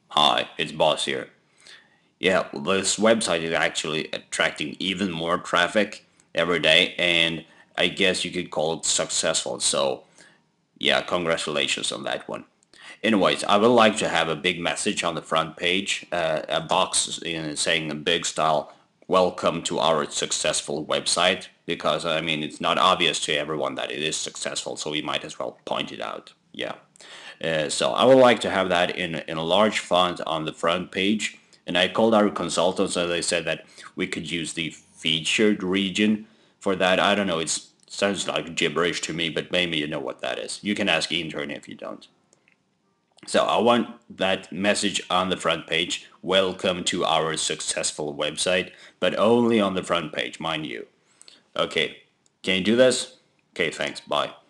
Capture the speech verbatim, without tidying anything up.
Hi, it's Boss here. Yeah, well, this website is actually attracting even more traffic every day, and I guess you could call it successful. So, yeah, congratulations on that one. Anyways, I would like to have a big message on the front page, uh, a box in, saying in big style, "Welcome to our successful website," because I mean it's not obvious to everyone that it is successful, so we might as well point it out. Yeah. Uh, so I would like to have that in, in a large font on the front page. And I called our consultants and they said that we could use the featured region for that. I don't know. It sounds like gibberish to me, but maybe you know what that is. You can ask intern if you don't. So I want that message on the front page. Welcome to our successful website, but only on the front page, mind you. Okay, can you do this? Okay, thanks. Bye.